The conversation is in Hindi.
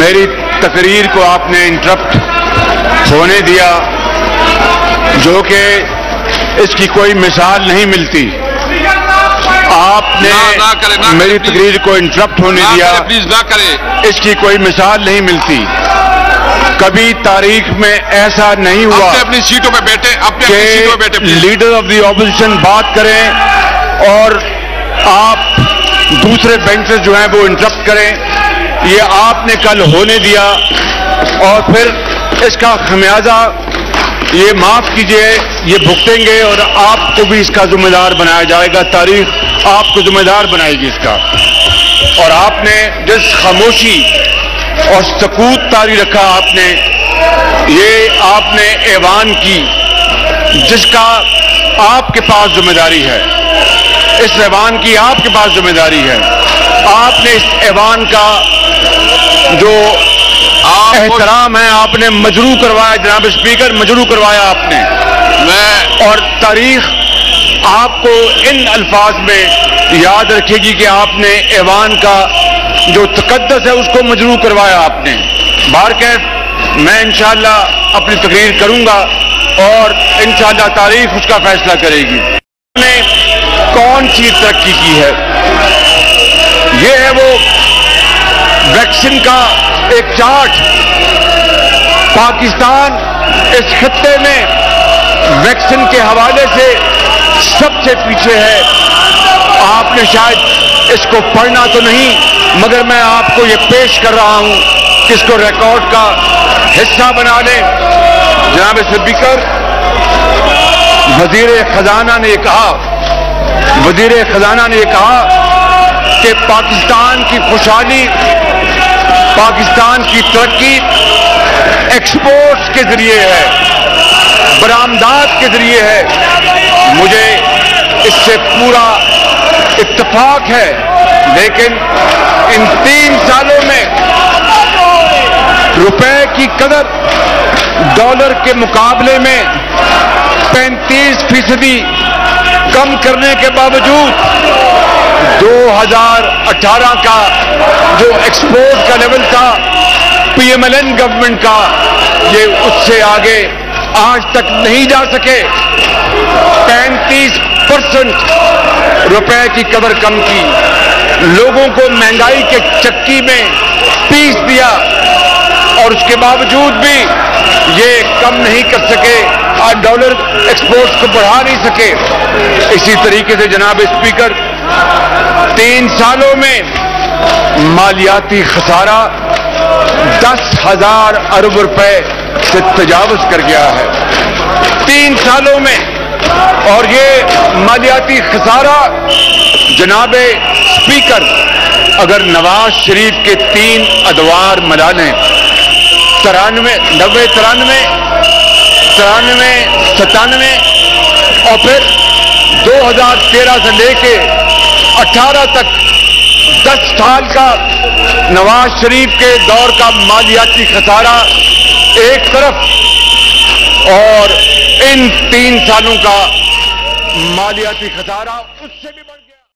मेरी तकरीर को आपने इंटरप्ट होने दिया, जो कि इसकी कोई मिसाल नहीं मिलती। आपने मेरी तकरीर को इंटरप्ट होने दिया, प्लीज ना करें, इसकी कोई मिसाल नहीं मिलती। कभी तारीख में ऐसा नहीं हुआ अपनी सीटों पे बैठे, अपनी सीटों पे बैठे। लीडर ऑफ द ऑपोजिशन बात करें और आप दूसरे बेंचेस जो हैं वो इंटरप्ट करें। ये आपने कल होने दिया और फिर इसका खमियाजा ये माफ कीजिए, ये भुगतेंगे और आपको भी इसका जिम्मेदार बनाया जाएगा। तारीख आपको जिम्मेदार बनाएगी इसका। और आपने जिस खामोशी और सकूत तारी रखा आपने, ये आपने ऐवान की, जिसका आपके पास जिम्मेदारी है, इस ऐवान की आपके पास जिम्मेदारी है। आपने इस ऐवान का जो एहतराम है आपने मजरू करवाया, जनाब स्पीकर, मजरू करवाया आपने। और तारीख आपको इन अल्फाज में याद रखेगी कि आपने ऐवान का जो तकद्दस है उसको मजरू करवाया आपने। बारकैफ मैं इंशाअल्लाह अपनी तकरीर करूंगा और इंशाअल्लाह तारीख उसका फैसला करेगी। ने कौन सी तरक्की की है? ये है वो वैक्सीन का एक चार्ट। पाकिस्तान इस खित्ते में वैक्सीन के हवाले से सबसे पीछे है। आपने शायद इसको पढ़ना तो नहीं, मगर मैं आपको ये पेश कर रहा हूं कि इसको रिकॉर्ड का हिस्सा बना लें। जनाब स्पीकर, वजीर खजाना ने कहा कि पाकिस्तान की खुशहाली, पाकिस्तान की तरक्की एक्सपोर्ट्स के जरिए है, बरामदात के जरिए है। मुझे इससे पूरा इत्तेफाक है, लेकिन इन 3 सालों में रुपए की कदर डॉलर के मुकाबले में 35% कम करने के बावजूद 2018 का जो एक्सपोर्ट का लेवल था पीएमएलएन गवर्नमेंट का, ये उससे आगे आज तक नहीं जा सके। 35% रुपए की कदर कम की, लोगों को महंगाई के चक्की में पीस दिया और उसके बावजूद भी ये कम नहीं कर सके, आज डॉलर एक्सपोर्ट्स को बढ़ा नहीं सके। इसी तरीके से जनाब स्पीकर, 3 सालों में मालियाती खसारा 10,000 अरब रुपए से तजावज कर गया है 3 सालों में। और ये मालियाती खसारा जनाब स्पीकर, अगर नवाज शरीफ के 3 अदवार मिला लें, 93, 90, 93, 97 और फिर 2013 से लेके 18 तक 10 साल का नवाज शरीफ के दौर का मालियाती खसारा एक तरफ, और इन 3 सालों का मालियाती खसारा उससे भी बढ़